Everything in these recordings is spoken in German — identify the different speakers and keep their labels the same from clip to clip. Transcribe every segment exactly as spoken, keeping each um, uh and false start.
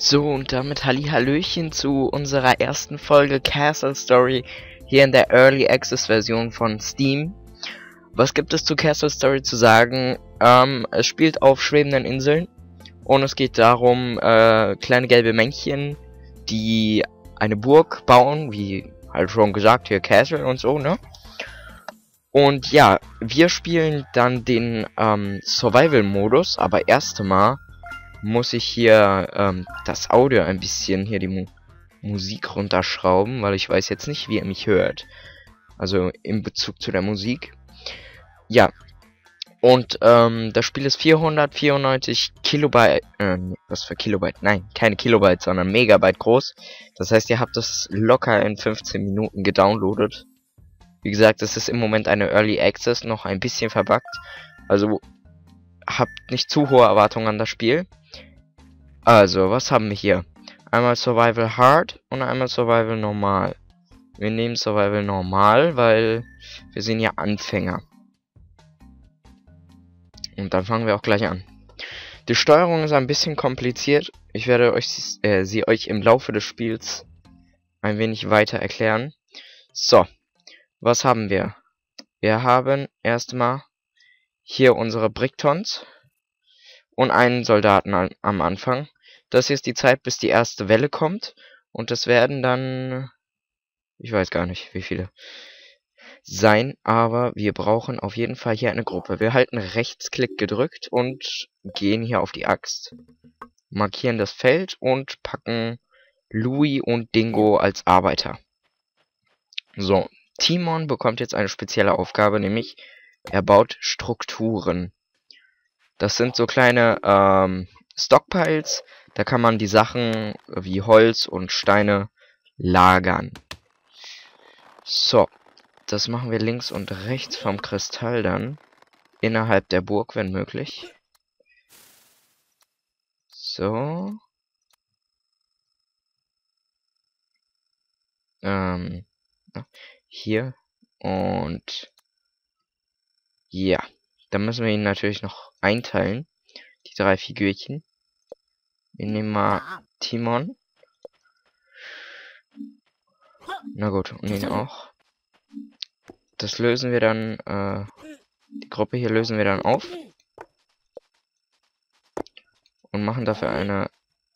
Speaker 1: So, und damit Hallihallöchen zu unserer ersten Folge Castle Story hier in der Early Access Version von Steam. Was gibt es zu Castle Story zu sagen? Ähm, es spielt auf schwebenden Inseln und es geht darum, äh, kleine gelbe Männchen, die eine Burg bauen, wie halt schon gesagt, hier Castle und so, ne? Und ja, wir spielen dann den ähm, Survival-Modus, aber erst einmal muss ich hier ähm, das Audio ein bisschen, hier die Mu Musik runterschrauben, weil ich weiß jetzt nicht, wie ihr mich hört. Also in Bezug zu der Musik. Ja, und ähm, das Spiel ist vierhundertvierundneunzig Kilobyte, äh, was für Kilobyte? Nein, keine Kilobyte, sondern Megabyte groß. Das heißt, ihr habt es locker in fünfzehn Minuten gedownloadet. Wie gesagt, es ist im Moment eine Early Access, noch ein bisschen verbuggt. Also habt nicht zu hohe Erwartungen an das Spiel. Also, was haben wir hier? Einmal Survival Hard und einmal Survival Normal. Wir nehmen Survival Normal, weil wir sind ja Anfänger. Und dann fangen wir auch gleich an. Die Steuerung ist ein bisschen kompliziert. Ich werde euch äh, sie euch im Laufe des Spiels ein wenig weiter erklären. So, was haben wir? Wir haben erstmal hier unsere Bricktons und einen Soldaten an, am Anfang. Das hier ist die Zeit, bis die erste Welle kommt. Und es werden dann, ich weiß gar nicht, wie viele sein. Aber wir brauchen auf jeden Fall hier eine Gruppe. Wir halten Rechtsklick gedrückt und gehen hier auf die Axt. Markieren das Feld und packen Louis und Dingo als Arbeiter. So, Timon bekommt jetzt eine spezielle Aufgabe, nämlich er baut Strukturen. Das sind so kleine ähm, Stockpiles. Da kann man die Sachen wie Holz und Steine lagern. So, das machen wir links und rechts vom Kristall dann. Innerhalb der Burg, wenn möglich. So. Ähm, hier. Und ja, dann müssen wir ihn natürlich noch einteilen. Die drei Figürchen. Wir nehmen mal Timon. Na gut, und ihn auch. Das lösen wir dann, äh, die Gruppe hier lösen wir dann auf. Und machen dafür eine...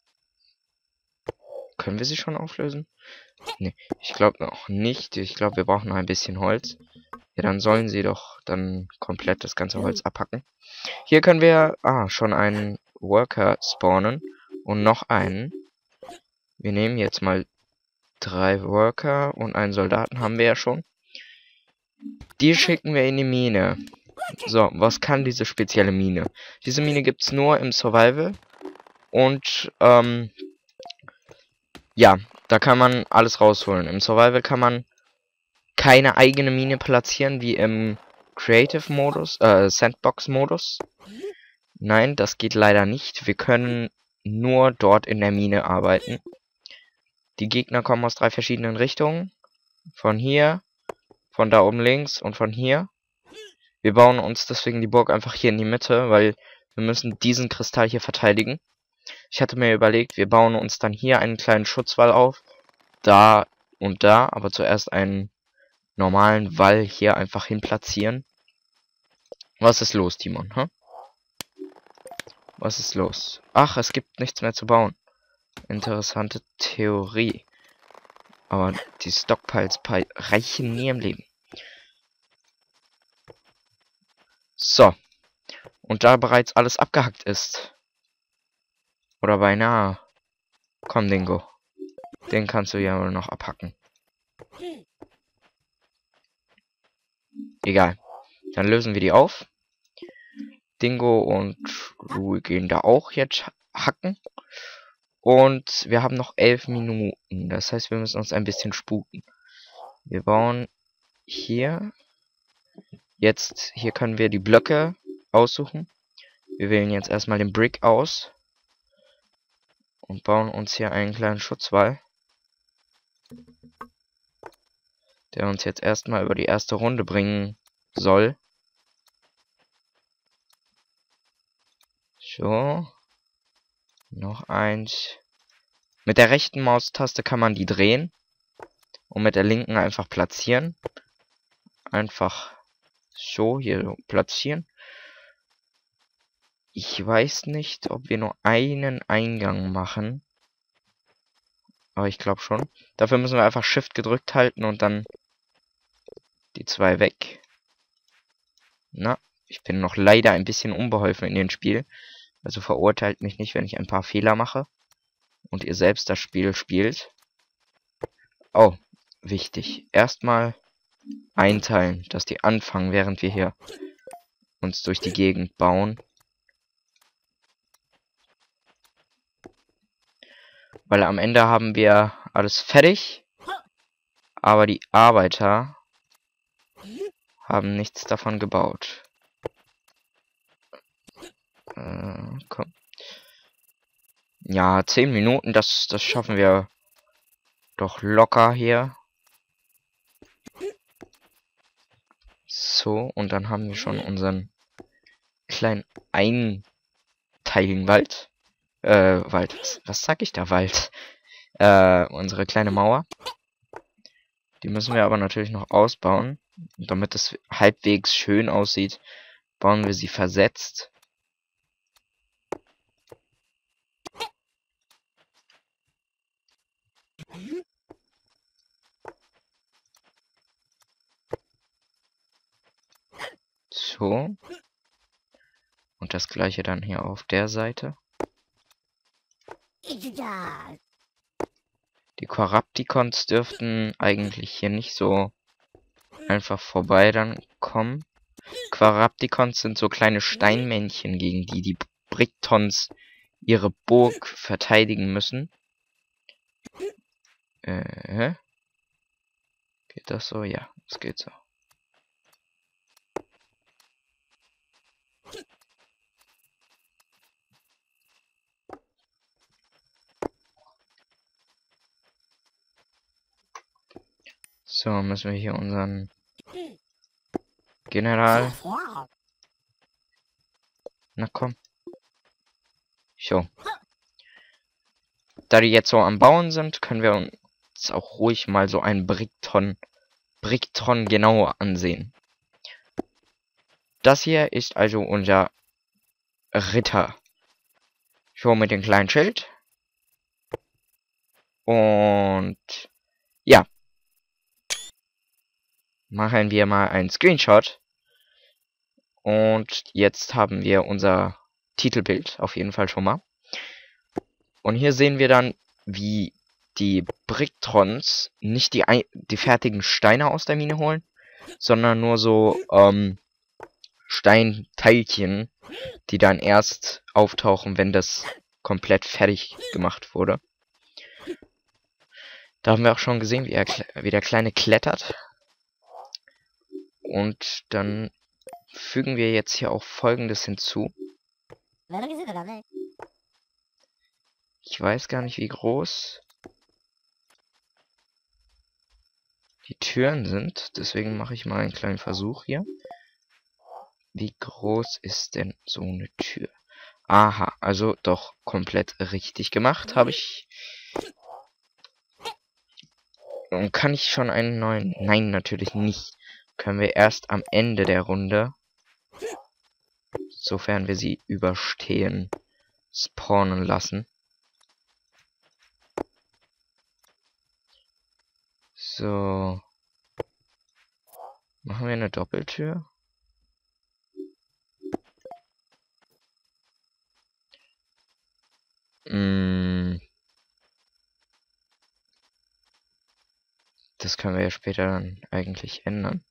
Speaker 1: Können wir sie schon auflösen? Ne, ich glaube noch nicht. Ich glaube, wir brauchen noch ein bisschen Holz. Ja, dann sollen sie doch dann komplett das ganze Holz abhacken. Hier können wir, ah, schon einen Worker spawnen. Und noch einen. Wir nehmen jetzt mal drei Worker und einen Soldaten haben wir ja schon. Die schicken wir in die Mine. So, was kann diese spezielle Mine? Diese Mine gibt es nur im Survival. Und, ähm, ja, da kann man alles rausholen. Im Survival kann man keine eigene Mine platzieren, wie im Creative-Modus, äh, Sandbox-Modus. Nein, das geht leider nicht. Wir können nur dort in der Mine arbeiten. Die Gegner kommen aus drei verschiedenen Richtungen. Von hier, von da oben links und von hier. Wir bauen uns deswegen die Burg einfach hier in die Mitte, weil wir müssen diesen Kristall hier verteidigen. Ich hatte mir überlegt, wir bauen uns dann hier einen kleinen Schutzwall auf. Da und da, aber zuerst einen normalen Wall hier einfach hin platzieren. Was ist los, Timon? Huh? Was ist los? Ach, es gibt nichts mehr zu bauen. Interessante Theorie. Aber die Stockpiles reichen nie im Leben. So. Und da bereits alles abgehackt ist. Oder beinahe. Komm, Dingo. Den kannst du ja noch abhacken. Egal. Dann lösen wir die auf. Dingo und Louis gehen da auch jetzt hacken. Und wir haben noch elf Minuten. Das heißt, wir müssen uns ein bisschen sputen. Wir bauen hier. Jetzt, hier können wir die Blöcke aussuchen. Wir wählen jetzt erstmal den Brick aus. Und bauen uns hier einen kleinen Schutzwall. Der uns jetzt erstmal über die erste Runde bringen soll. So. Noch eins. Mit der rechten Maustaste kann man die drehen und mit der linken einfach platzieren. Einfach so hier platzieren. Ich weiß nicht, ob wir nur einen Eingang machen. Aber ich glaube schon. Dafür müssen wir einfach Shift gedrückt halten und dann die zwei weg. Na, ich bin noch leider ein bisschen unbeholfen in dem Spiel. Also verurteilt mich nicht, wenn ich ein paar Fehler mache. Und ihr selbst das Spiel spielt. Oh, wichtig. Erstmal einteilen, dass die anfangen, während wir hier uns durch die Gegend bauen. Weil am Ende haben wir alles fertig. Aber die Arbeiter haben nichts davon gebaut. Äh, komm. Ja, zehn Minuten, das, das schaffen wir doch locker hier. So, und dann haben wir schon unseren kleinen Einteilenwald. Äh, Wald. Was, was sag ich da? Wald. Äh, unsere kleine Mauer. Die müssen wir aber natürlich noch ausbauen. Und damit es halbwegs schön aussieht, bauen wir sie versetzt. So. Und das gleiche dann hier auf der Seite. Die Corrupticons dürften eigentlich hier nicht so einfach vorbei dann kommen. Corrupticons sind so kleine Steinmännchen, gegen die die Bricktons ihre Burg verteidigen müssen. Äh, geht das so? Ja, es geht so. So, müssen wir hier unseren General... Na komm. So. Da die jetzt so am Bauen sind, können wir uns auch ruhig mal so einen Brickton, Brickton genauer ansehen. Das hier ist also unser Ritter. So mit dem kleinen Schild. Und ja. Machen wir mal einen Screenshot. Und jetzt haben wir unser Titelbild auf jeden Fall schon mal. Und hier sehen wir dann, wie die Bricktons nicht die, die fertigen Steine aus der Mine holen, sondern nur so ähm, Steinteilchen, die dann erst auftauchen, wenn das komplett fertig gemacht wurde. Da haben wir auch schon gesehen, wie, er, wie der Kleine klettert. Und dann fügen wir jetzt hier auch Folgendes hinzu. Ich weiß gar nicht, wie groß die Türen sind. Deswegen mache ich mal einen kleinen Versuch hier. Wie groß ist denn so eine Tür? Aha, also doch komplett richtig gemacht habe ich. Und kann ich schon einen neuen? Nein, natürlich nicht. Können wir erst am Ende der Runde, sofern wir sie überstehen, spawnen lassen. So. Machen wir eine Doppeltür? Mm. Das können wir ja später dann eigentlich ändern.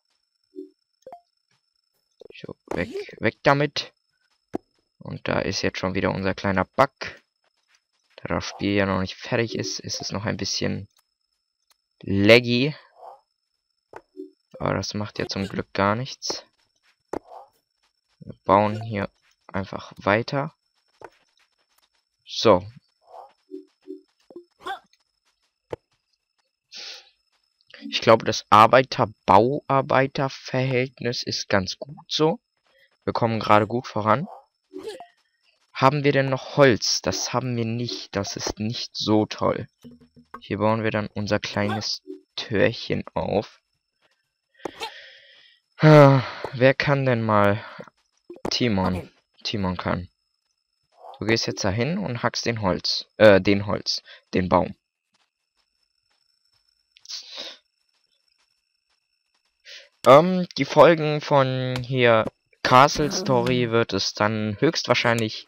Speaker 1: So, weg, weg damit. Und da ist jetzt schon wieder unser kleiner Bug. Da das Spiel ja noch nicht fertig ist, ist es noch ein bisschen laggy. Aber das macht ja zum Glück gar nichts. Wir bauen hier einfach weiter. So. Ich glaube, das Arbeiter-Bauarbeiter-Verhältnis ist ganz gut so. Wir kommen gerade gut voran. Haben wir denn noch Holz? Das haben wir nicht. Das ist nicht so toll. Hier bauen wir dann unser kleines Türchen auf. Ah, wer kann denn mal? Timon. Timon kann. Du gehst jetzt dahin und hackst den Holz. Äh, den Holz. Den Baum. Ähm, die Folgen von hier Castle Story wird es dann höchstwahrscheinlich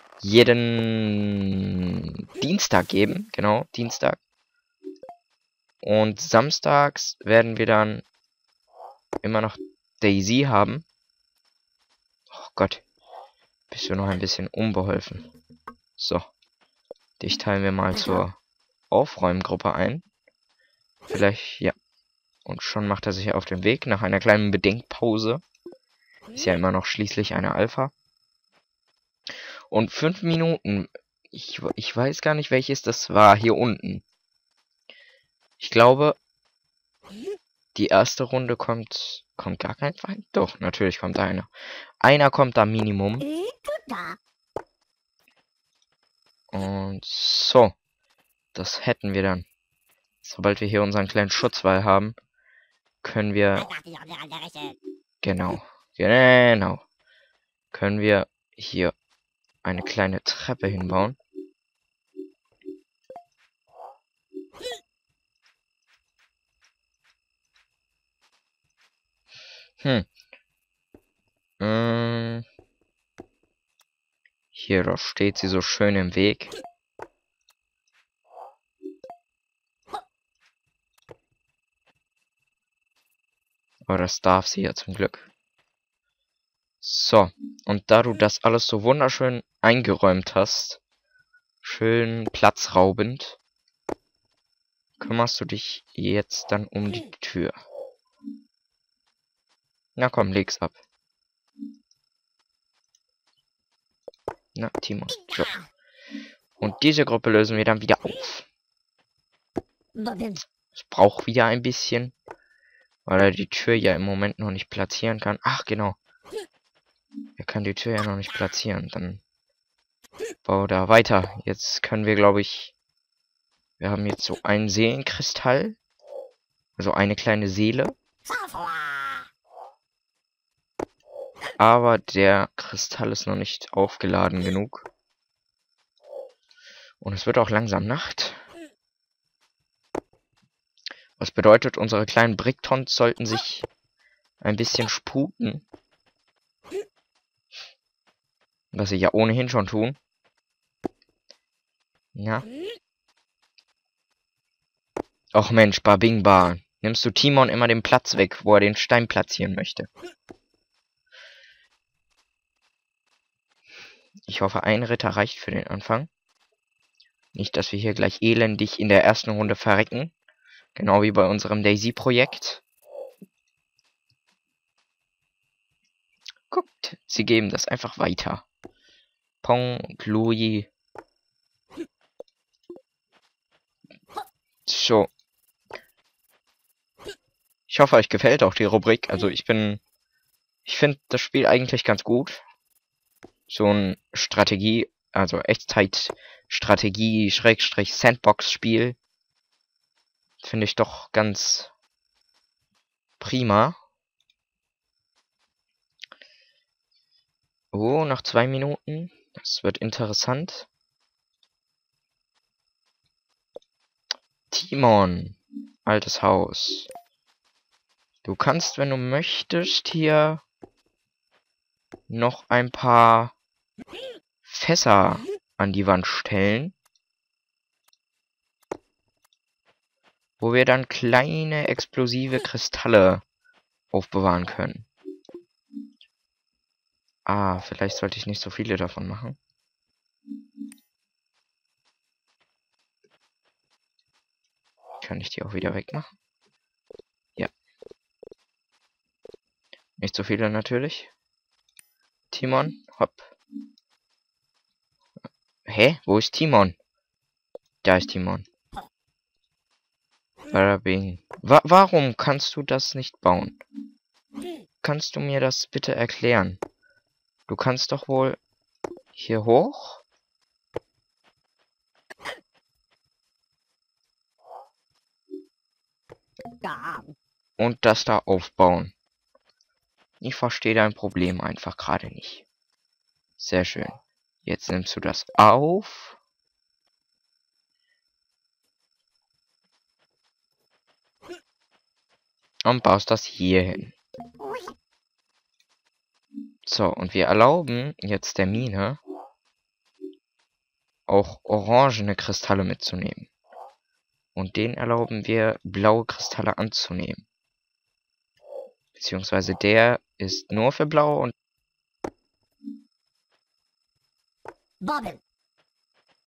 Speaker 1: jeden Dienstag geben. Genau, Dienstag. Und samstags werden wir dann immer noch Daisy haben. Oh Gott. Bist du noch ein bisschen unbeholfen. So. Dich teilen wir mal zur Aufräumgruppe ein. Vielleicht, ja. Und schon macht er sich auf den Weg nach einer kleinen Bedenkpause. Ist ja immer noch schließlich eine Alpha. Und fünf Minuten. Ich, ich weiß gar nicht, welches das war. Hier unten. Ich glaube, die erste Runde kommt... Kommt gar kein Feind? Doch, natürlich kommt einer. Einer kommt da Minimum. Und so. Das hätten wir dann. Sobald wir hier unseren kleinen Schutzwall haben, können wir... Genau. Genau. Können wir hier eine kleine Treppe hinbauen. Hm. Ähm. Hier, doch steht sie so schön im Weg. Aber das darf sie ja zum Glück. So. Und da du das alles so wunderschön eingeräumt hast, schön platzraubend, kümmerst du dich jetzt dann um die Tür. Na komm, leg's ab. Na, Timon. So. Und diese Gruppe lösen wir dann wieder auf. Es braucht wieder ein bisschen, weil er die Tür ja im Moment noch nicht platzieren kann. Ach, genau. Er kann die Tür ja noch nicht platzieren. Dann bau da weiter. Jetzt können wir, glaube ich... Wir haben jetzt so einen Seelenkristall. Also eine kleine Seele. Aber der Kristall ist noch nicht aufgeladen genug. Und es wird auch langsam Nacht. Was bedeutet, unsere kleinen Bricktons sollten sich ein bisschen sputen. Was sie ja ohnehin schon tun. Ja. Och Mensch, Babing Bar. Nimmst du Timon immer den Platz weg, wo er den Stein platzieren möchte. Ich hoffe, ein Ritter reicht für den Anfang. Nicht, dass wir hier gleich elendig in der ersten Runde verrecken. Genau wie bei unserem Daisy-Projekt. Guckt, sie geben das einfach weiter. Pong und Louis. So. Ich hoffe, euch gefällt auch die Rubrik. Also ich bin... Ich finde das Spiel eigentlich ganz gut. So ein Strategie... Also Echtzeit-Strategie, Schrägstrich Sandbox-Spiel. Finde ich doch ganz prima. Oh, noch zwei Minuten. Das wird interessant. Timon. Altes Haus. Du kannst, wenn du möchtest, hier noch ein paar Fässer an die Wand stellen. Wo wir dann kleine explosive Kristalle aufbewahren können. Ah, vielleicht sollte ich nicht so viele davon machen. Kann ich die auch wieder wegmachen? Ja. Nicht so viele natürlich. Timon, hopp. Hä? Wo ist Timon? Da ist Timon. Barabing. Wa warum kannst du das nicht bauen? Kannst du mir das bitte erklären? Du kannst doch wohl... hier hoch. Und das da aufbauen. Ich verstehe dein Problem einfach gerade nicht. Sehr schön. Jetzt nimmst du das auf. Und baust das hier hin. So, und wir erlauben jetzt der Mine auch orangene Kristalle mitzunehmen. Und denen erlauben wir, blaue Kristalle anzunehmen. Beziehungsweise der ist nur für blau und...
Speaker 2: Bubble.